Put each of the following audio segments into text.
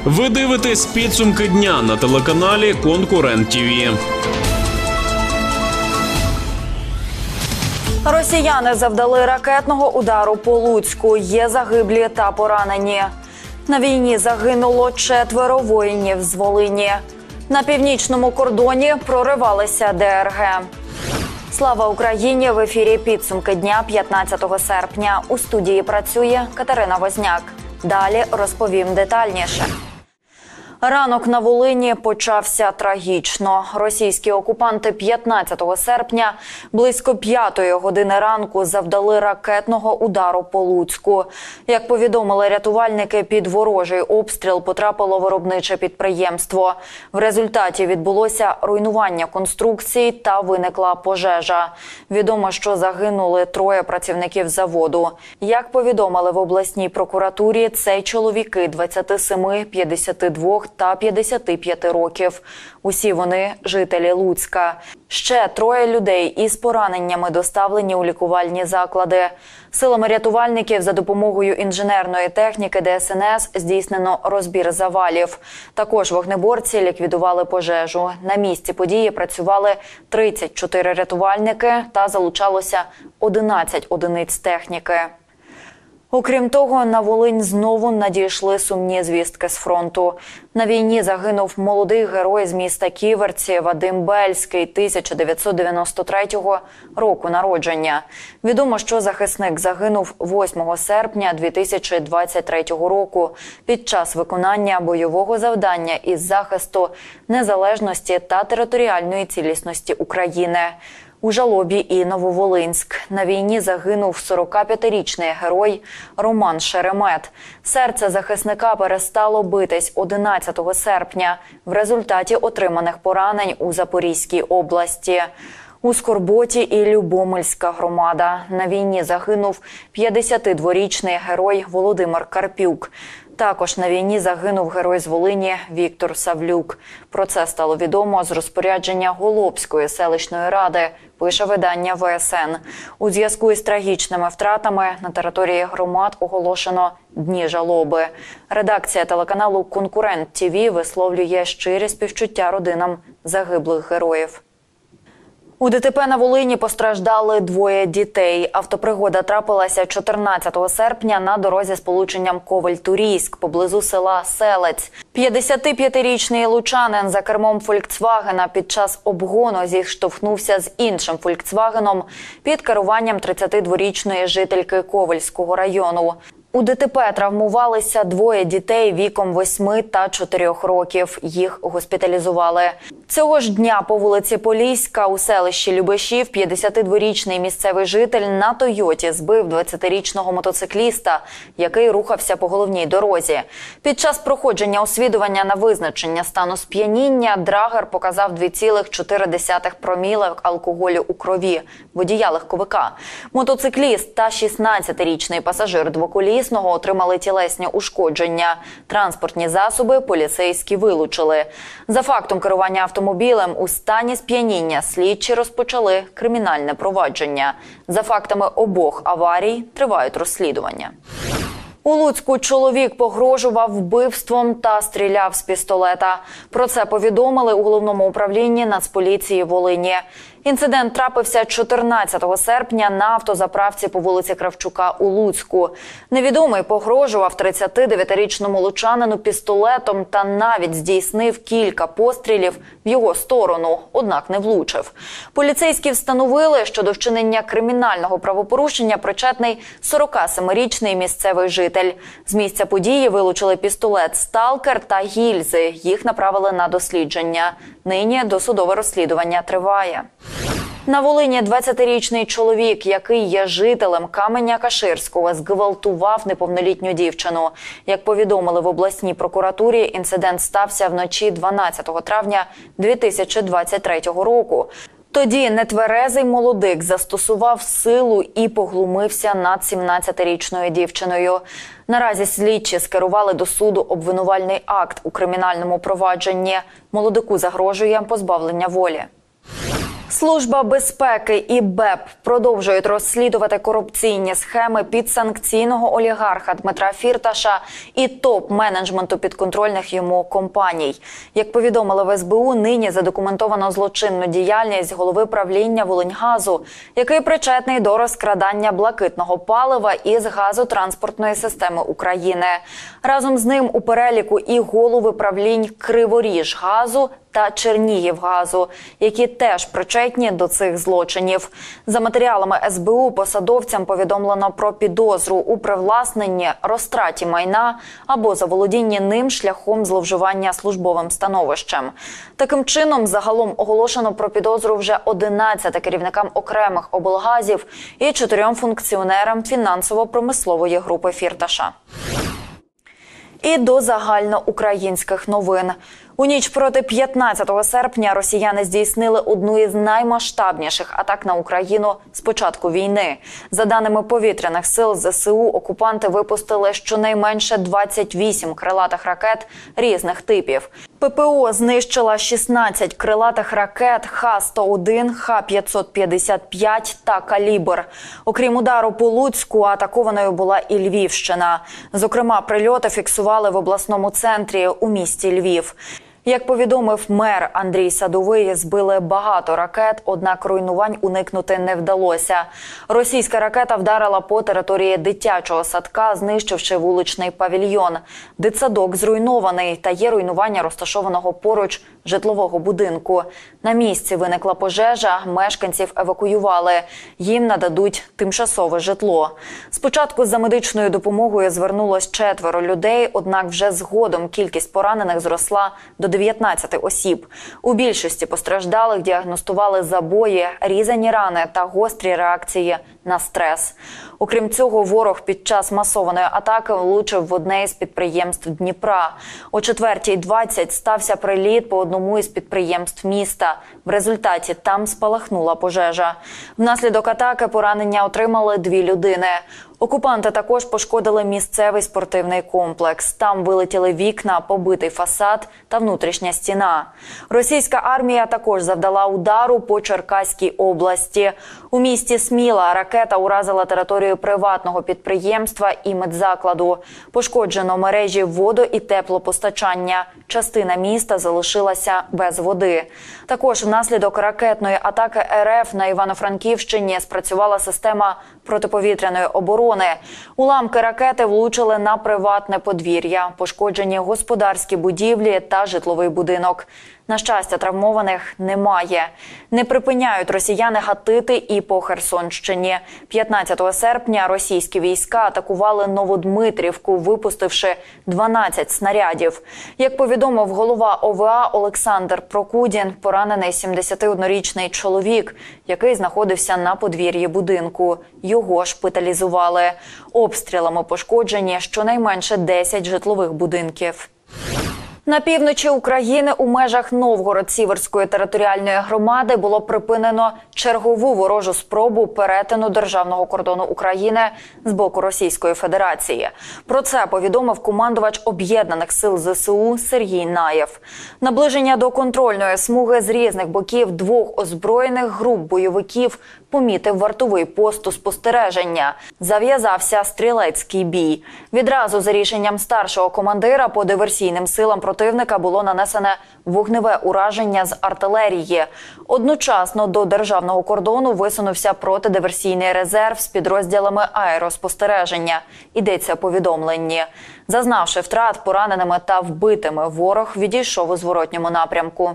Ви дивитесь підсумки дня на телеканалі «Конкурент ТІВІ». Росіяни завдали ракетного удару по Луцьку. Є загиблі та поранені. На війні загинуло 4 воїнів з Волині. На північному кордоні проривалися ДРГ. Слава Україні! В ефірі підсумки дня 15 серпня. У студії працює Катерина Возняк. Далі розповім детальніше. Ранок на Волині почався трагічно. Російські окупанти 15 серпня близько 5-ї години ранку завдали ракетного удару по Луцьку. Як повідомили рятувальники, під ворожий обстріл потрапило виробниче підприємство. В результаті відбулося руйнування конструкцій та виникла пожежа. Відомо, що загинули 3 працівників заводу. Як повідомили в обласній прокуратурі, це чоловіки 27, 52 та 55 років. Усі вони – жителі Луцька. Ще 3 людей із пораненнями доставлені у лікувальні заклади. Силами рятувальників за допомогою інженерної техніки ДСНС здійснено розбір завалів. Також вогнеборці ліквідували пожежу. На місці події працювали 34 рятувальники та залучалося 11 одиниць техніки. Окрім того, на Волинь знову надійшли сумні звістки з фронту. На війні загинув молодий герой з міста Ківерці Вадим Бельський, 1993 року народження. Відомо, що захисник загинув 8 серпня 2023 року під час виконання бойового завдання із захисту незалежності та територіальної цілісності України. У Жалобі і Нововолинськ. На війні загинув 45-річний герой Роман Шеремет. Серце захисника перестало битись 11 серпня в результаті отриманих поранень у Запорізькій області. У скорботі і Любомльська громада. На війні загинув 52-річний герой Володимир Карпюк. Також на війні загинув герой з Волині Віктор Савлюк. Про це стало відомо з розпорядження Голобської селищної ради, пише видання ВСН. У зв'язку із трагічними втратами на території громад оголошено Дні жалоби. Редакція телеканалу «Конкурент ТІВІ» висловлює щирі співчуття родинам загиблих героїв. У ДТП на Волині постраждали 2 дітей. Автопригода трапилася 14 серпня на дорозі сполученням Ковель-Турійськ поблизу села Селець. 55-річний лучанин за кермом «Фольксвагена» під час обгону зіштовхнувся з іншим «Фольксвагеном» під керуванням 32-річної жительки Ковельського району. У ДТП травмувалися 2 дітей віком 8 та 4 років. Їх госпіталізували. Цього ж дня по вулиці Поліська у селищі Любешів 52-річний місцевий житель на «Тойоті» збив 20-річного мотоцикліста, який рухався по головній дорозі. Під час проходження освідування на визначення стану сп'яніння драгер показав 2,4 проміле алкоголю у крові водія легковика. Мотоцикліст та 16-річний пасажир двоколісного отримали тілесні ушкодження. Транспортні засоби поліцейські вилучили. За фактом керування автомобілем у стані сп'яніння слідчі розпочали кримінальне провадження. За фактами обох аварій тривають розслідування. У Луцьку чоловік погрожував вбивством та стріляв з пістолета. Про це повідомили у Головному управлінні Нацполіції Волині. Інцидент трапився 14 серпня на автозаправці по вулиці Кравчука у Луцьку. Невідомий погрожував 39-річному лучанину пістолетом та навіть здійснив кілька пострілів в його сторону, однак не влучив. Поліцейські встановили, що до вчинення кримінального правопорушення причетний 47-річний місцевий житель. З місця події вилучили пістолет «Сталкер» та гільзи. Їх направили на дослідження. Нині досудове розслідування триває. На Волині 20-річний чоловік, який є жителем Каменя-Каширського, зґвалтував неповнолітню дівчину. Як повідомили в обласній прокуратурі, інцидент стався вночі 12 травня 2023 року. Тоді нетверезий молодик застосував силу і поглумився над 17-річною дівчиною. Наразі слідчі скерували до суду обвинувальний акт у кримінальному провадженні. Молодику загрожує позбавлення волі. Служба безпеки і БЕП продовжують розслідувати корупційні схеми підсанкційного олігарха Дмитра Фірташа і топ-менеджменту підконтрольних йому компаній. Як повідомили в СБУ, нині задокументовано злочинну діяльність голови правління «Волиньгазу», який причетний до розкрадання блакитного палива із газотранспортної системи України. Разом з ним у переліку і голови правлінь «Криворіжгазу» та «Чернігівгазу», які теж причетні до цих злочинів. За матеріалами СБУ посадовцям повідомлено про підозру у привласненні, розтраті майна або заволодінні ним шляхом зловживання службовим становищем. Таким чином, загалом оголошено про підозру вже 11 керівникам окремих облгазів і 4 функціонерам фінансово-промислової групи Фірташа. І до загальноукраїнських новин. У ніч проти 15 серпня росіяни здійснили одну із наймасштабніших атак на Україну з початку війни. За даними повітряних сил ЗСУ, окупанти випустили щонайменше 28 крилатих ракет різних типів. ППО знищила 16 крилатих ракет Х-101, Х-555 та «Калібр». Окрім удару по Луцьку, атакованою була і Львівщина. Зокрема, прильоти фіксували в обласному центрі у місті Львів. Як повідомив мер Андрій Садовий, збили багато ракет, однак руйнувань уникнути не вдалося. Російська ракета вдарила по території дитячого садка, знищивши вуличний павільйон. Дитсадок зруйнований та є руйнування розташованого поруч житлового будинку. На місці виникла пожежа, мешканців евакуювали. Їм нададуть тимчасове житло. Спочатку за медичною допомогою звернулось 4 людей, однак вже згодом кількість поранених зросла до 19 осіб. У більшості постраждалих діагностували забої, різані рани та гострі реакції на стрес. Окрім цього, ворог під час масованої атаки влучив в одне із підприємств Дніпра. О 4:20 стався приліт по одному із підприємств міста. В результаті там спалахнула пожежа. Внаслідок атаки поранення отримали 2 людини. Окупанти також пошкодили місцевий спортивний комплекс. Там вилетіли вікна, побитий фасад та внутрішня стіна. Російська армія також завдала удару по Черкаській області. У місті Сміла ракета уразила територію приватного підприємства і медзакладу. Пошкоджено мережі водо- і теплопостачання. Частина міста залишилася без води. Також внаслідок ракетної атаки РФ на Івано-Франківщині спрацювала система протиповітряної оборони. Уламки ракети влучили на приватне подвір'я, пошкоджені господарські будівлі та житловий будинок. На щастя, травмованих немає. Не припиняють росіяни гатити і по Херсонщині. 15 серпня російські війська атакували Новодмитрівку, випустивши 12 снарядів. Як повідомив голова ОВА Олександр Прокудін, поранений 71-річний чоловік, який знаходився на подвір'ї будинку. Його шпиталізували. Обстрілами пошкоджені щонайменше 10 житлових будинків. На півночі України у межах Новгород-Сіверської територіальної громади було припинено чергову ворожу спробу перетину державного кордону України з боку Російської Федерації. Про це повідомив командувач Об'єднаних сил ЗСУ Сергій Наєв. Наближення до контрольної смуги з різних боків 2 озброєних груп бойовиків помітив вартовий пост у спостереження. Зав'язався стрілецький бій. Відразу за рішенням старшого командира по диверсійним силам противника було нанесене вогневе ураження з артилерії. Одночасно до державного кордону висунувся протидиверсійний резерв з підрозділами аероспостереження. Йдеться у повідомленні. Зазнавши втрат, пораненими та вбитими, ворог відійшов у зворотньому напрямку.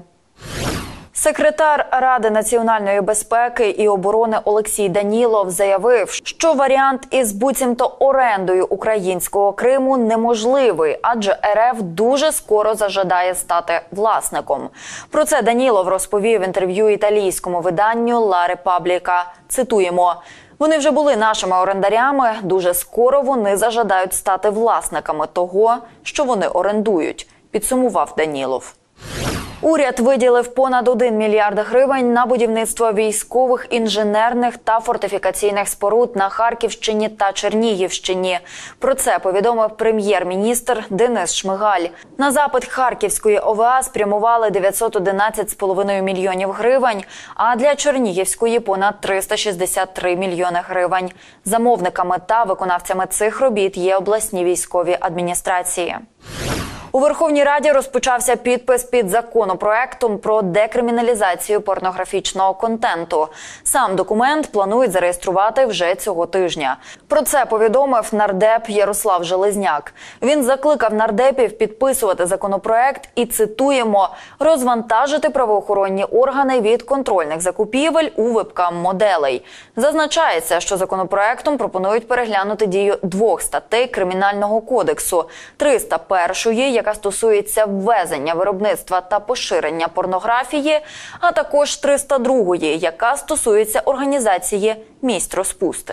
Секретар Ради національної безпеки і оборони Олексій Данілов заявив, що варіант із буцімто орендою українського Криму неможливий, адже РФ дуже скоро зажадає стати власником. Про це Данілов розповів в інтерв'ю італійському виданню «Ла Репабліка». Цитуємо: «Вони вже були нашими орендарями, дуже скоро вони зажадають стати власниками того, що вони орендують», – підсумував Данілов. Уряд виділив понад 1 мільярд гривень на будівництво військових, інженерних та фортифікаційних споруд на Харківщині та Чернігівщині. Про це повідомив прем'єр-міністр Денис Шмигаль. На запит Харківської ОВА спрямували 911,5 мільйонів гривень, а для Чернігівської – понад 363 мільйони гривень. Замовниками та виконавцями цих робіт є обласні військові адміністрації. У Верховній Раді розпочався підпис під законопроектом про декриміналізацію порнографічного контенту. Сам документ планують зареєструвати вже цього тижня. Про це повідомив нардеп Ярослав Железняк. Він закликав нардепів підписувати законопроект і, цитуємо, «розвантажити правоохоронні органи від контрольних закупівель у вебкам-моделей». Зазначається, що законопроектом пропонують переглянути дію 2 статей Кримінального кодексу – 301-ї, яка стосується ввезення, виробництва та поширення порнографії, а також 302-ї, яка стосується організації місць розпусти.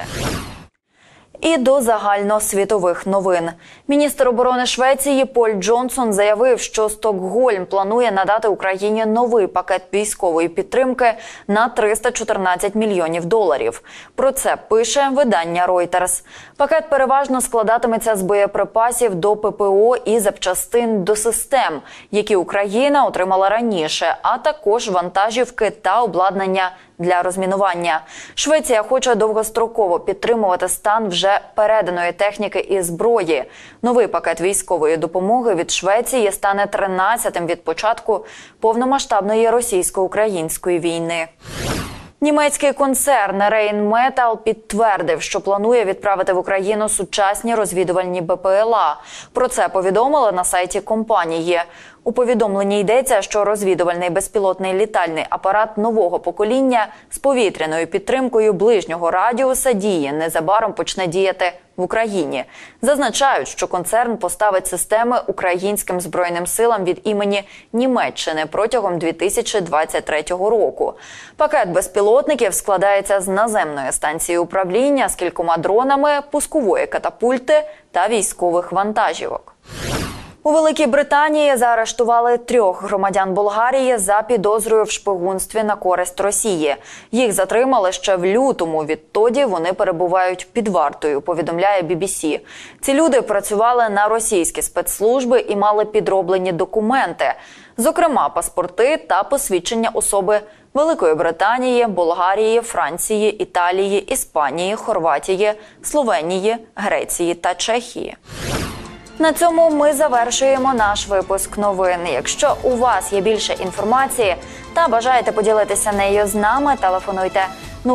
І до загальносвітових новин. Міністр оборони Швеції Поль Джонсон заявив, що Стокгольм планує надати Україні новий пакет військової підтримки на $314 мільйонів. Про це пише видання Reuters. Пакет переважно складатиметься з боєприпасів до ППО і запчастин до систем, які Україна отримала раніше, а також вантажівки та обладнання для розмінування. Швеція хоче довгостроково підтримувати стан вже переданої техніки і зброї. Новий пакет військової допомоги від Швеції стане 13-тим від початку повномасштабної російсько-української війни. Німецький концерн Rheinmetall підтвердив, що планує відправити в Україну сучасні розвідувальні БПЛА. Про це повідомили на сайті компанії. У повідомленні йдеться, що розвідувальний безпілотний літальний апарат нового покоління з повітряною підтримкою ближнього радіуса дії незабаром почне діяти в Україні. Зазначають, що концерн поставить системи українським Збройним силам від імені Німеччини протягом 2023 року. Пакет безпілотників складається з наземної станції управління з кількома дронами, пускової катапульти та військових вантажівок. У Великій Британії заарештували 3 громадян Болгарії за підозрою в шпигунстві на користь Росії. Їх затримали ще в лютому, відтоді вони перебувають під вартою, повідомляє BBC. Ці люди працювали на російські спецслужби і мали підроблені документи, зокрема паспорти та посвідчення особи Великої Британії, Болгарії, Франції, Італії, Іспанії, Хорватії, Словенії, Греції та Чехії. На цьому ми завершуємо наш випуск новин. Якщо у вас є більше інформації та бажаєте поділитися нею з нами, телефонуйте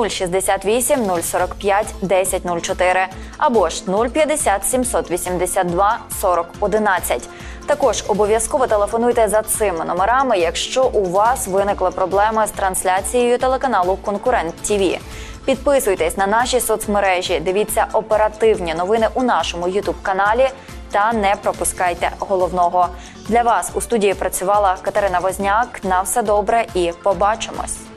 068 045 1004 або ж 050 782 40 11. Також обов'язково телефонуйте за цими номерами, якщо у вас виникли проблеми з трансляцією телеканалу «Конкурент ТВ». Підписуйтесь на наші соцмережі, дивіться оперативні новини у нашому YouTube-каналі та не пропускайте головного. Для вас у студії працювала Катерина Возняк. На все добре і побачимось.